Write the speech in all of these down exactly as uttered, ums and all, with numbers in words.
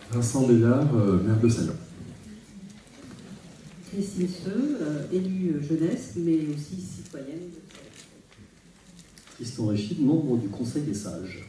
Vincent Béliard, euh, maire de Saillant. Christine Seux, euh, élue jeunesse, mais aussi citoyenne. Tristan Réchid, membre du Conseil des sages.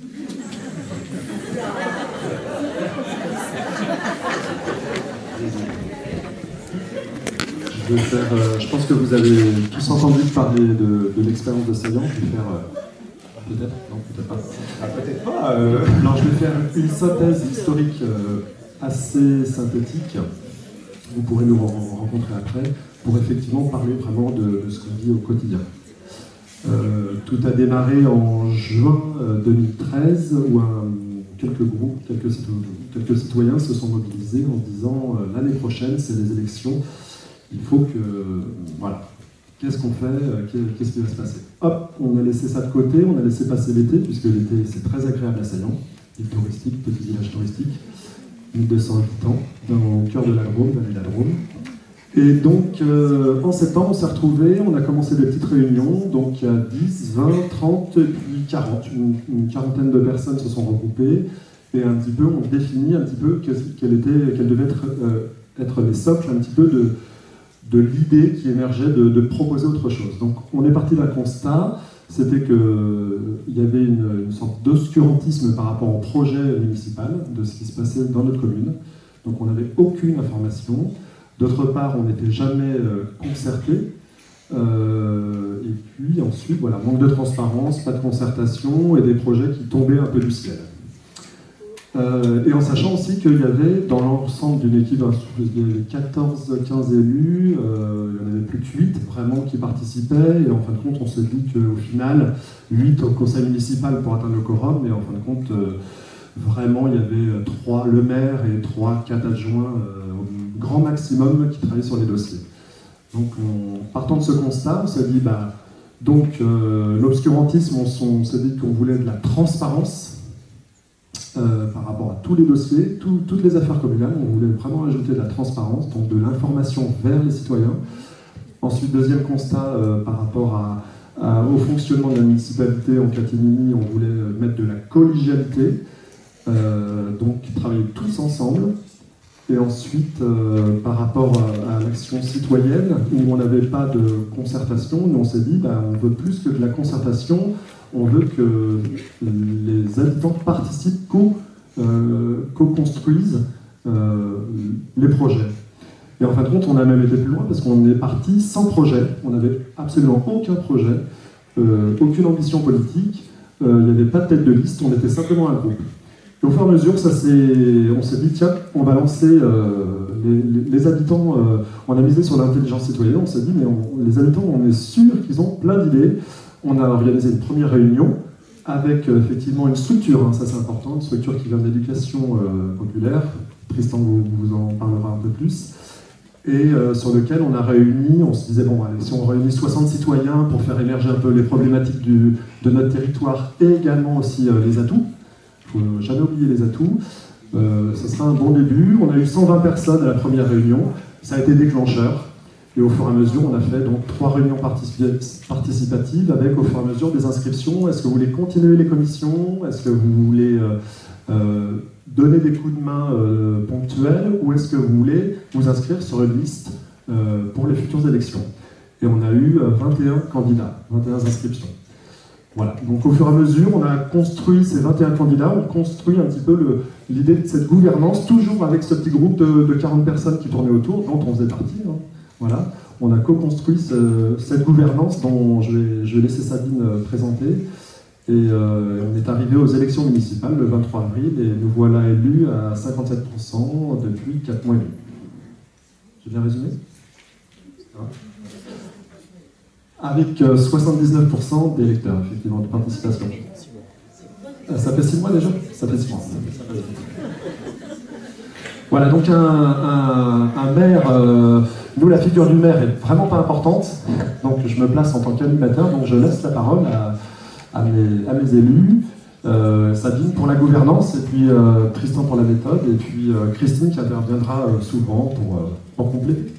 Je, vais faire, euh, je pense que vous avez tous entendu parler de, de l'expérience de Saillant. Je vais faire... Euh, peut-être Non, peut-être pas. Ah, peut-être pas. Euh... Alors, je vais faire une synthèse historique euh, assez synthétique. Vous pourrez nous rencontrer après pour effectivement parler vraiment de, de ce qu'on vit au quotidien. Euh, tout a démarré en juin deux mille treize où un, quelques groupes, quelques citoyens, quelques citoyens se sont mobilisés en disant euh, l'année prochaine c'est les élections, il faut que... Euh, voilà. Qu'est-ce qu'on fait? Qu'est-ce qui va se passer? Hop, on a laissé ça de côté, on a laissé passer l'été, puisque l'été c'est très agréable à Saillant, île touristique, petit village touristique, mille deux cents habitants, dans le cœur de la Drôme, vallée de la Drôme. Et donc, euh, en septembre, on s'est retrouvés, on a commencé des petites réunions, donc il y a dix, vingt, trente, et puis quarante. Une, une quarantaine de personnes se sont regroupées, et un petit peu, on définit un petit peu quels étaient, quels devaient être, euh, être les socles, un petit peu de, de l'idée qui émergeait de, de proposer autre chose. Donc, on est parti d'un constat, c'était qu'il y avait une, une sorte d'obscurantisme par rapport au projet municipal, de ce qui se passait dans notre commune. Donc, on n'avait aucune information. D'autre part, on n'était jamais euh, concerté. Euh, et puis ensuite, voilà, manque de transparence, pas de concertation et des projets qui tombaient un peu du ciel. Euh, et en sachant aussi qu'il y avait, dans l'ensemble d'une équipe, il y avait quatorze quinze élus, euh, il n'y en avait plus que huit vraiment qui participaient. Et en fin de compte, on se dit qu'au final, huit au conseil municipal pour atteindre le quorum. Et en fin de compte, euh, vraiment, il y avait trois le maire et trois, quatre adjoints euh, au grand maximum qui travaillaient sur les dossiers. Donc, en partant de ce constat, on s'est dit, bah, donc, euh, l'obscurantisme, on, on s'est dit qu'on voulait de la transparence euh, par rapport à tous les dossiers, tout, toutes les affaires communales. On voulait vraiment ajouter de la transparence, donc de l'information vers les citoyens. Ensuite, deuxième constat, euh, par rapport à, à, au fonctionnement de la municipalité en catimini, on voulait mettre de la collégialité. Euh, donc travailler tous ensemble. Et ensuite, euh, par rapport à, à l'action citoyenne, où on n'avait pas de concertation, nous on s'est dit, bah, on veut plus que de la concertation, on veut que les habitants participent, co, euh, co-construisent euh, les projets. Et en fin de compte, on a même été plus loin parce qu'on est parti sans projet, on n'avait absolument aucun projet, euh, aucune ambition politique, euh, il n'y avait pas de tête de liste, on était simplement un groupe. Et au fur et à mesure, ça on s'est dit, tiens, on va lancer euh, les, les, les habitants, euh, on a misé sur l'intelligence citoyenne, on s'est dit, mais on, les habitants, on est sûr qu'ils ont plein d'idées. On a organisé une première réunion avec euh, effectivement une structure, hein, ça c'est important, une structure qui vient de l'éducation euh, populaire. Tristan vous, vous en parlera un peu plus. Et euh, sur lequel on a réuni, on se disait, bon, allez, si on réunit soixante citoyens pour faire émerger un peu les problématiques du, de notre territoire et également aussi euh, les atouts, il ne faut jamais oublier les atouts. Euh, ce sera un bon début. On a eu cent vingt personnes à la première réunion. Ça a été déclencheur. Et au fur et à mesure, on a fait donc trois réunions participatives avec au fur et à mesure des inscriptions. Est-ce que vous voulez continuer les commissions? Est-ce que vous voulez euh, euh, donner des coups de main euh, ponctuels? Ou est-ce que vous voulez vous inscrire sur une liste euh, pour les futures élections? Et on a eu euh, vingt et un candidats, vingt et un inscriptions. Voilà, donc au fur et à mesure, on a construit ces vingt et un candidats, on construit un petit peu l'idée de cette gouvernance, toujours avec ce petit groupe de, de quarante personnes qui tournaient autour, dont on faisait partie. Hein. Voilà, on a co-construit ce, cette gouvernance dont je vais, je vais laisser Sabine présenter. Et euh, on est arrivé aux élections municipales le vingt-trois avril et nous voilà élus à cinquante-sept pour cent depuis quatre mois et demi. J'ai bien résumé? Hein? Avec euh, soixante-dix-neuf pour cent d'électeurs, effectivement, de participation. Euh, ça fait six mois déjà? Ça fait six mois. Voilà, donc un, un, un maire, euh, nous la figure du maire est vraiment pas importante, donc je me place en tant qu'animateur, donc je laisse la parole à, à, mes, à mes élus, euh, Sabine pour la gouvernance, et puis euh, Tristan pour la méthode, et puis euh, Christine qui interviendra euh, souvent pour, euh, pour compléter.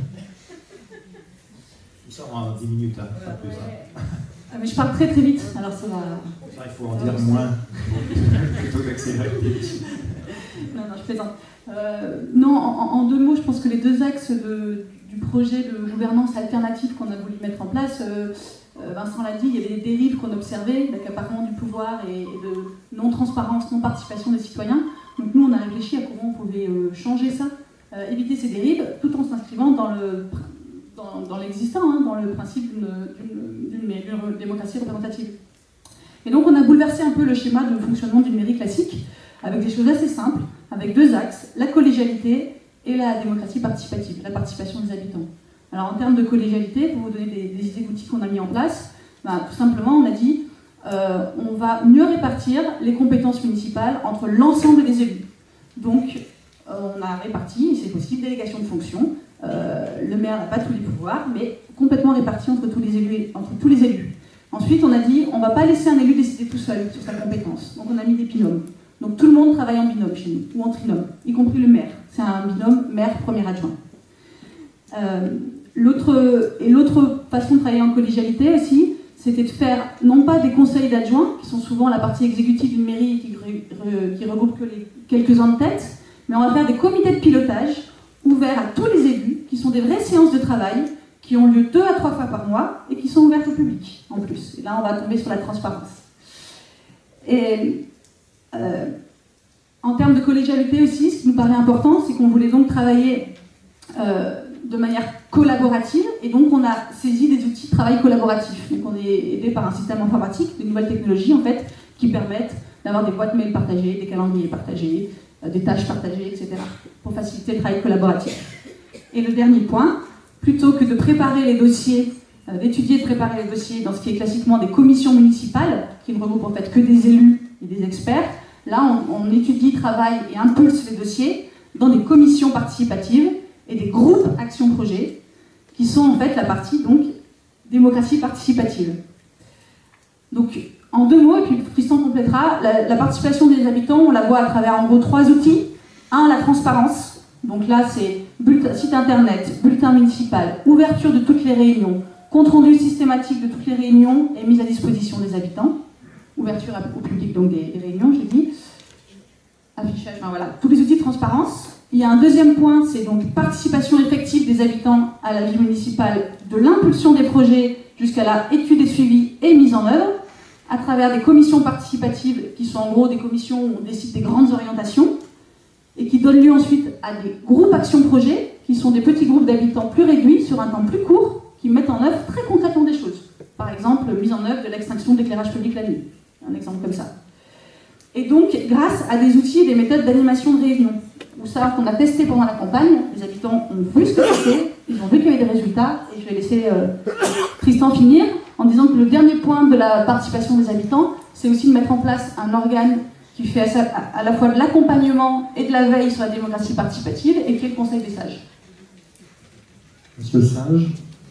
Ça en dix minutes, hein, pas plus. Hein. Ah, mais je parle très très vite, alors ça va... Ça, il faut en dire moins, plutôt d'accélérer. Non, non, je plaisante. Euh, non, en, en deux mots, je pense que les deux axes de, du projet de gouvernance alternative qu'on a voulu mettre en place, euh, euh, Vincent l'a dit, il y avait des dérives qu'on observait, d'accaparement du pouvoir et, et de non-transparence, non-participation des citoyens. Donc nous, on a réfléchi à comment on pouvait euh, changer ça, euh, éviter ces dérives, tout en s'inscrivant dans le dans, dans l'existant, hein, dans le principe d'une démocratie représentative. Et donc on a bouleversé un peu le schéma de fonctionnement d'une mairie classique, avec des choses assez simples, avec deux axes, la collégialité et la démocratie participative, la participation des habitants. Alors en termes de collégialité, pour vous donner des, des idées d'outils qu'on a mis en place, ben, tout simplement on a dit euh, on va mieux répartir les compétences municipales entre l'ensemble des élus. Donc euh, on a réparti, c'est possible, délégation de fonctions, euh, le maire n'a pas tous les pouvoirs, mais complètement réparti entre tous les élus. Entre tous les élus. Ensuite on a dit on ne va pas laisser un élu décider tout seul sur sa compétence, donc on a mis des binômes. Donc tout le monde travaille en binôme chez nous, ou en trinôme, y compris le maire. C'est un binôme maire-premier adjoint. Euh, l'autre, et l'autre façon de travailler en collégialité aussi, c'était de faire non pas des conseils d'adjoints, qui sont souvent la partie exécutive d'une mairie qui, re, qui regroupe que les quelques-uns de tête, mais on va faire des comités de pilotage ouverts à tous les élus, qui sont des vraies séances de travail, qui ont lieu deux à trois fois par mois, et qui sont ouvertes au public, en plus. Et là, on va tomber sur la transparence. Et... Euh, en termes de collégialité aussi, ce qui nous paraît important, c'est qu'on voulait donc travailler euh, de manière collaborative, et donc on a saisi des outils de travail collaboratif. Donc on est aidé par un système informatique, de nouvelles technologies en fait, qui permettent d'avoir des boîtes mail partagées, des calendriers partagés, euh, des tâches partagées, et cetera, pour faciliter le travail collaboratif. Et le dernier point, plutôt que de préparer les dossiers, euh, d'étudier et de préparer les dossiers dans ce qui est classiquement des commissions municipales, qui ne regroupent en fait que des élus et des experts, là, on, on étudie, travaille et impulse les dossiers dans des commissions participatives et des groupes action-projet, qui sont en fait la partie donc démocratie participative. Donc, en deux mots, et puis Tristan complétera, la, la participation des habitants, on la voit à travers en gros trois outils. Un, la transparence. Donc là, c'est site internet, bulletin municipal, ouverture de toutes les réunions, compte rendu systématique de toutes les réunions et mise à disposition des habitants. Ouverture au public donc des, des réunions, j'ai dit. Affichage, enfin voilà, tous les outils de transparence. Il y a un deuxième point, c'est donc participation effective des habitants à la vie municipale, de l'impulsion des projets jusqu'à la étude et suivi et mise en œuvre, à travers des commissions participatives qui sont en gros des commissions où on décide des grandes orientations et qui donnent lieu ensuite à des groupes action-projets qui sont des petits groupes d'habitants plus réduits sur un temps plus court qui mettent en œuvre très concrètement des choses. Par exemple, mise en œuvre de l'extinction de l'éclairage public la nuit. Un exemple comme ça. Et donc, grâce à des outils et des méthodes d'animation de réunion, où ça qu'on a testé pendant la campagne, les habitants ont vu ce que c'était, ils ont vu qu'il y avait des résultats, et je vais laisser euh, Tristan finir en disant que le dernier point de la participation des habitants, c'est aussi de mettre en place un organe qui fait à, à, à la fois de l'accompagnement et de la veille sur la démocratie participative, et qui est le Conseil des sages. Monsieur Sage.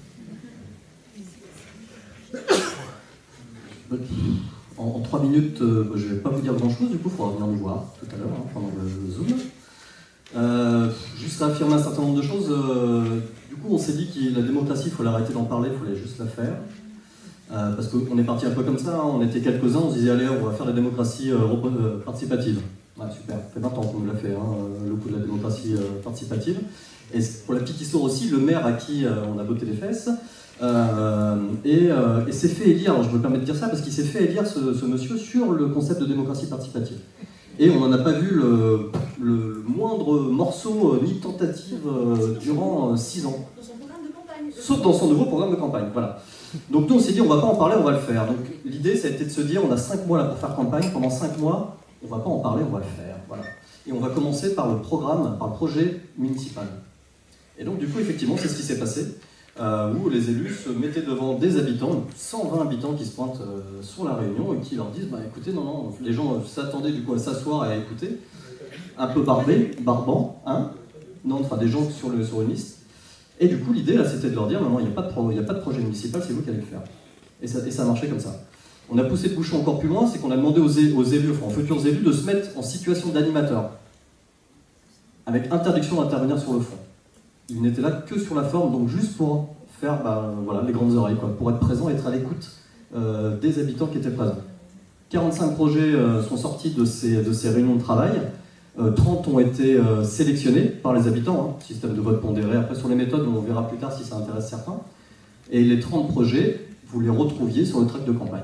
En, en trois minutes, euh, je ne vais pas vous dire grand-chose, du coup, il faudra venir nous voir tout à l'heure, hein, pendant le Zoom. Euh, juste réaffirmer un certain nombre de choses. Euh, du coup, on s'est dit que la démocratie, il faut l'arrêter d'en parler, il fallait juste la faire. Euh, parce qu'on est parti un peu comme ça, hein, on était quelques-uns, on se disait, allez, on va faire la démocratie euh, euh, participative. Ouais, super, ça fait vingt ans qu'on l'a fait, hein, le coup de la démocratie euh, participative. Et pour la petite histoire aussi, le maire à qui euh, on a botté les fesses, Euh, et, euh, et s'est fait élire, alors je me permets de dire ça parce qu'il s'est fait élire ce, ce monsieur sur le concept de démocratie participative. Et on n'en a pas vu le, le moindre morceau euh, ni tentative euh, durant euh, six ans. Dans son programme de campagne. Sauf dans son nouveau programme de campagne, voilà. Donc nous on s'est dit on va pas en parler, on va le faire. Donc l'idée ça a été de se dire on a cinq mois là pour faire campagne, pendant cinq mois on va pas en parler, on va le faire, voilà. Et on va commencer par le programme, par le projet municipal. Et donc du coup effectivement c'est ce qui s'est passé. Euh, où les élus se mettaient devant des habitants, cent vingt habitants qui se pointent euh, sur la réunion et qui leur disent bah écoutez, non, non, les gens euh, s'attendaient du coup à s'asseoir et à écouter, un peu barbés, barbants, hein, non, enfin des gens sur, le, sur une liste. Et du coup, l'idée là c'était de leur dire non, non, il n'y a, a pas de projet municipal, c'est vous qui allez le faire. Et ça, et ça a marché comme ça. On a poussé le bouchon encore plus loin, c'est qu'on a demandé aux, aux élus, enfin aux futurs élus, de se mettre en situation d'animateur, avec interdiction d'intervenir sur le fond. Il n'était là que sur la forme, donc juste pour faire bah, voilà, les grandes oreilles, quoi, pour être présent et être à l'écoute euh, des habitants qui étaient présents. quarante-cinq projets euh, sont sortis de ces, de ces réunions de travail. Euh, trente ont été euh, sélectionnés par les habitants, hein, système de vote pondéré. Après, sur les méthodes, on verra plus tard si ça intéresse certains. Et les trente projets, vous les retrouviez sur le tract de campagne.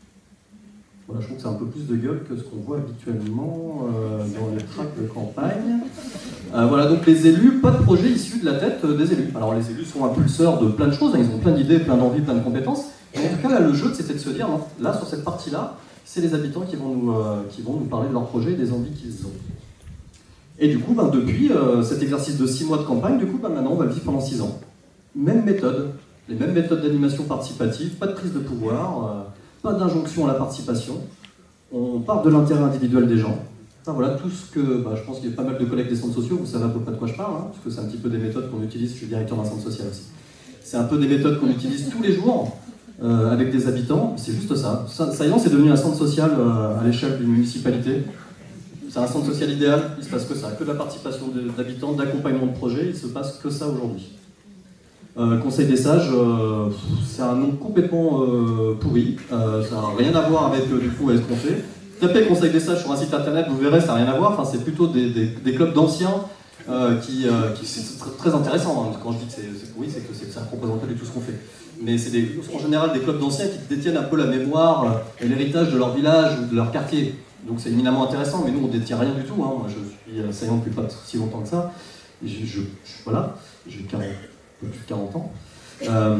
Voilà, je trouve que c'est un peu plus de gueule que ce qu'on voit habituellement euh, dans les tracts de campagne. Euh, voilà, donc les élus, pas de projet issu de la tête euh, des élus. Alors les élus sont impulseurs de plein de choses, hein, ils ont plein d'idées, plein d'envies, plein de compétences. Mais en tout cas, là, le jeu, c'était de se dire, non, là, sur cette partie-là, c'est les habitants qui vont, nous, euh, qui vont nous parler de leurs projets et des envies qu'ils ont. Et du coup, ben, depuis euh, cet exercice de six mois de campagne, du coup, ben, maintenant, on va le vivre pendant six ans. Même méthode, les mêmes méthodes d'animation participative, pas de prise de pouvoir, euh, pas d'injonction à la participation. On part de l'intérêt individuel des gens. Enfin, voilà, tout ce que, bah, je pense qu'il y a pas mal de collègues des centres sociaux, vous savez à peu près de quoi je parle, hein, parce que c'est un petit peu des méthodes qu'on utilise, je suis directeur d'un centre social aussi. C'est un peu des méthodes qu'on utilise tous les jours euh, avec des habitants, c'est juste ça. Saillant, c'est devenu un centre social euh, à l'échelle d'une municipalité. C'est un centre social idéal, il se passe que ça, que de la participation d'habitants, d'accompagnement de projets, il se passe que ça aujourd'hui. Euh, Conseil des sages, euh, c'est un nom complètement euh, pourri, euh, ça n'a rien à voir avec euh, du coup ce qu'on fait. Tapez Conseil des sages sur un site internet, vous verrez, ça n'a rien à voir, enfin, c'est plutôt des, des, des clubs d'anciens euh, qui, euh, qui c'est très intéressant, hein. Quand je dis que c'est pourri, c'est que ça ne représente pas du tout ce qu'on fait. Mais c'est en général des clubs d'anciens qui détiennent un peu la mémoire euh, et l'héritage de leur village ou de leur quartier. Donc c'est éminemment intéressant, mais nous on ne détient rien du tout, hein. Moi je suis euh, saillant depuis pas si longtemps que ça, et je, je, je, voilà, j'ai quarante, plus de quarante ans. Euh,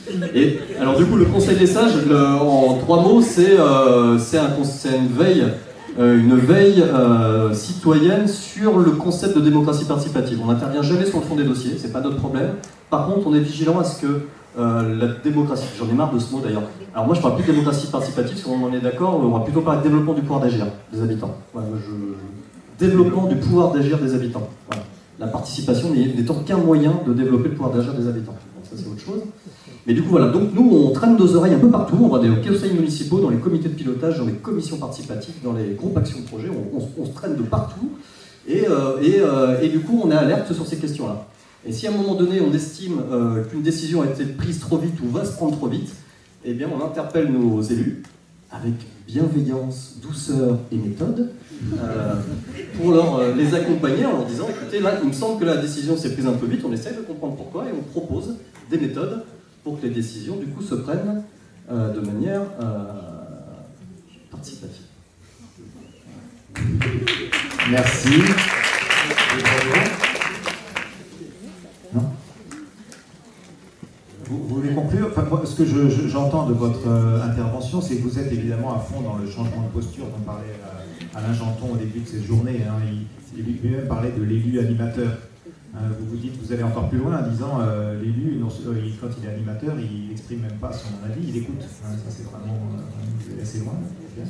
et alors du coup le Conseil des sages, le, en trois mots, c'est euh, un, une veille, euh, une veille euh, citoyenne sur le concept de démocratie participative. On n'intervient jamais sur le fond des dossiers, c'est pas notre problème. Par contre, on est vigilant à ce que euh, la démocratie, j'en ai marre de ce mot d'ailleurs. Alors moi je parle plus de démocratie participative, si on en est d'accord, on va plutôt parler de développement du pouvoir d'agir des habitants. Voilà, je... Développement du pouvoir d'agir des habitants. Voilà. La participation n'étant qu'un moyen de développer le pouvoir d'agir des habitants. Donc ça c'est autre chose. Mais du coup voilà, donc nous on traîne nos oreilles un peu partout, on va dans les conseils municipaux, dans les comités de pilotage, dans les commissions participatives, dans les groupes actions de projet, on, on, on se traîne de partout et, euh, et, euh, et du coup on est alerte sur ces questions-là. Et si à un moment donné on estime euh, qu'une décision a été prise trop vite ou va se prendre trop vite, eh bien on interpelle nos élus avec bienveillance, douceur et méthode euh, pour leur, euh, les accompagner en leur disant écoutez, là il me semble que la décision s'est prise un peu vite, on essaie de comprendre pourquoi et on propose des méthodes pour que les décisions du coup se prennent euh, de manière euh, participative. Merci. Non ? Vous, vous voulez conclure ? Enfin, moi, ce que j'entends je, je, de votre euh, intervention, c'est que vous êtes évidemment à fond dans le changement de posture dont parlait euh, Alain Janton au début de cette journée. Hein. Il, il lui-même parlait de l'élu animateur. Hein, vous vous dites, vous allez encore plus loin en disant euh, l'élu, euh, quand il est animateur, il n'exprime même pas son avis, il écoute. Hein, ça c'est vraiment euh, assez loin.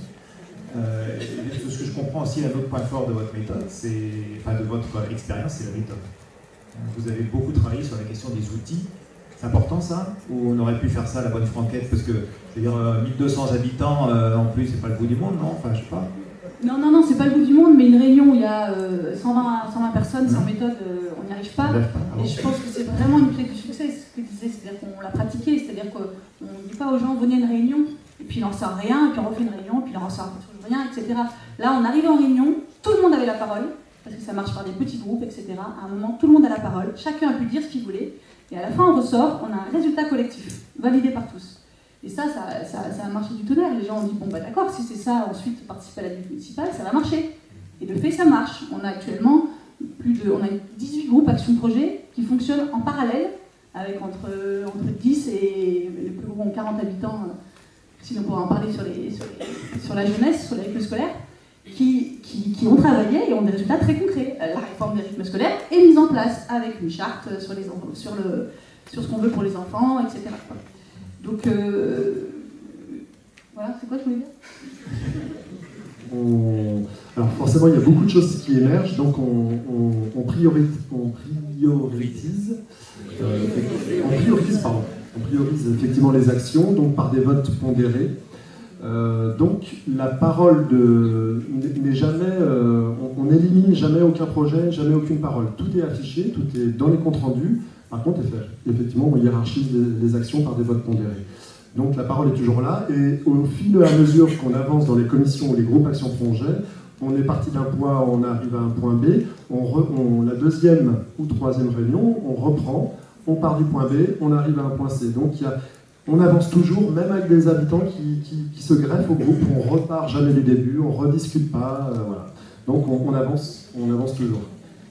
Euh, ce que je comprends aussi, un autre point fort de votre méthode, c'est, enfin de votre expérience, c'est la méthode. Vous avez beaucoup travaillé sur la question des outils. C'est important ça? Ou on aurait pu faire ça à la bonne franquette? Parce que, je veux dire, euh, mille deux cents habitants, euh, en plus, c'est pas le bout du monde, non? Enfin, je sais pas. Non, non, non, c'est pas le bout du monde, mais une réunion où il y a euh, cent vingt personnes, sans méthode, euh, on n'y arrive pas. Et je pense que c'est vraiment une clé du succès, ce que je disais, c'est-à-dire qu'on l'a pratiqué, c'est-à-dire qu'on ne dit pas aux gens, venez à une réunion, et puis il n'en sort rien, et puis on refait une réunion, et puis il n'en sort toujours rien, et cetera. Là, on arrive en réunion, tout le monde avait la parole, parce que ça marche par des petits groupes, et cetera. À un moment, tout le monde a la parole, chacun a pu dire ce qu'il voulait, et à la fin, on ressort, on a un résultat collectif, validé par tous. Et ça, ça, ça, ça a marché du tonnerre. Les gens ont dit, bon bah d'accord, si c'est ça, ensuite participer à la vie municipale, ça va marcher. Et de fait, ça marche. On a actuellement plus de, on a dix-huit groupes Action Projet qui fonctionnent en parallèle, avec entre, entre dix et les plus gros ont quarante habitants, sinon on pourra en parler sur, les, sur, les, sur la jeunesse, sur les rythmes scolaires, qui, qui, qui ont travaillé et ont des résultats très concrets. La réforme des rythmes scolaires est mise en place avec une charte sur, les, sur, le, sur ce qu'on veut pour les enfants, et cetera. Donc, euh, voilà, c'est quoi que je voulais dire? on... Alors forcément, il y a beaucoup de choses qui émergent, donc on, on, on, priorise, on priorise, euh, on priorise, pardon, on priorise effectivement les actions, donc par des votes pondérés. Euh, donc la parole de n'est jamais, euh, on n'élimine jamais aucun projet, jamais aucune parole. Tout est affiché, tout est dans les comptes rendus. Par contre, effectivement, on hiérarchise les, les actions par des votes pondérés. Donc la parole est toujours là, et au fil et à mesure qu'on avance dans les commissions ou les groupes Action Projet, on est parti d'un point, on arrive à un point B, on re, on, la deuxième ou troisième réunion, on reprend, on part du point B, on arrive à un point C. Donc il y a, on avance toujours, même avec des habitants qui, qui, qui se greffent au groupe, on repart jamais du début, on ne rediscute pas, euh, voilà. Donc on, on, avance, on avance toujours.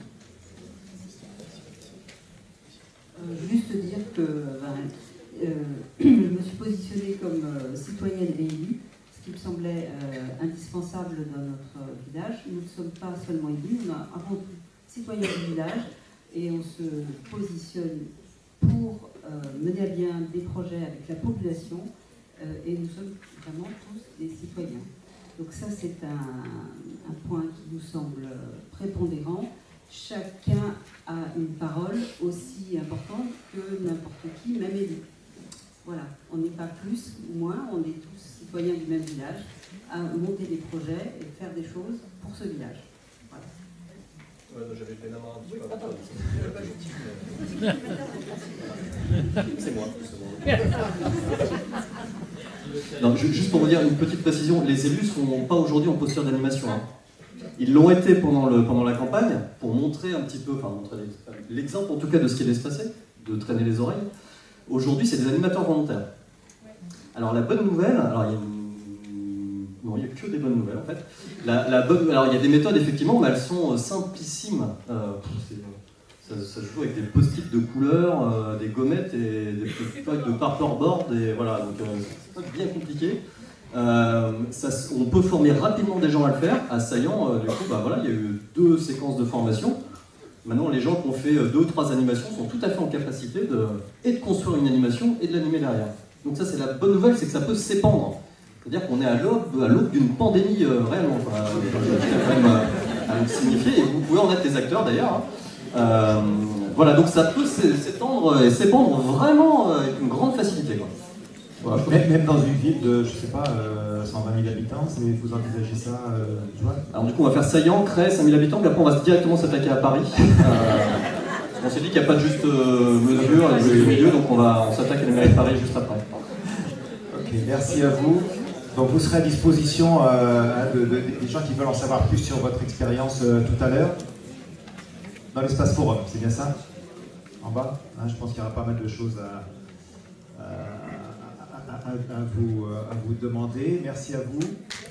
Euh, juste dire que ben, euh, je me suis positionnée comme euh, citoyenne et élue, ce qui me semblait euh, indispensable dans notre village. Nous ne sommes pas seulement élus, on est avant tout citoyens du village et on se positionne pour euh, mener à bien des projets avec la population euh, et nous sommes vraiment tous des citoyens. Donc ça c'est un, un point qui nous semble prépondérant. Chacun a une parole aussi importante que n'importe qui, même élu. Voilà, on n'est pas plus ou moins, on est tous citoyens du même village, à monter des projets et faire des choses pour ce village. Voilà. Ouais, j'avais fait la main un petit peu. C'est moi, c'est moi. Non, juste pour vous dire une petite précision, les élus ne sont pas aujourd'hui en posture d'animation. Hein. Ils l'ont été pendant, le, pendant la campagne pour montrer un petit peu, enfin montrer l'exemple en tout cas de ce qui allait se passer, de traîner les oreilles. Aujourd'hui, c'est des animateurs volontaires. Alors la bonne nouvelle, alors il y a une... non, il n'y a que des bonnes nouvelles en fait. La, la bonne... Alors il y a des méthodes effectivement, mais elles sont simplissimes. Euh, ça, ça joue avec des post-it de couleurs, euh, des gommettes et des petites feuilles de paperboard, et voilà, donc euh, c'est pas bien compliqué. Euh, ça, on peut former rapidement des gens à le faire. À Saillant, euh, du coup, bah, voilà, il y a eu deux séquences de formation. Maintenant, les gens qui ont fait deux ou trois animations sont tout à fait en capacité de, et de construire une animation et de l'animer derrière. Donc ça, c'est la bonne nouvelle, c'est que ça peut s'épandre. C'est-à-dire qu'on est à l'aube à l'aube d'une pandémie euh, réellement. Enfin, c'est quand même euh, à signifier, et vous pouvez en être les acteurs d'ailleurs. Hein. Euh, voilà, donc ça peut s'étendre et s'épandre vraiment avec une grande facilité, quoi. Voilà, même, même dans une ville de, je sais pas, euh, cent vingt mille habitants, vous envisagez ça, euh, tu vois? Alors du coup, on va faire Saillant, Crest, cinq mille habitants, puis après on va directement s'attaquer à Paris. Euh, on s'est dit qu'il n'y a pas de juste euh, mesure, et de milieu, donc on, va, on s'attaque à la mairie de Paris juste après. Ok, merci à vous. Donc vous serez à disposition euh, de, de, des gens qui veulent en savoir plus sur votre expérience euh, tout à l'heure, dans l'espace forum, c'est bien ça? En bas, hein, je pense qu'il y aura pas mal de choses à... à À, à, vous, à vous demander. Merci à vous.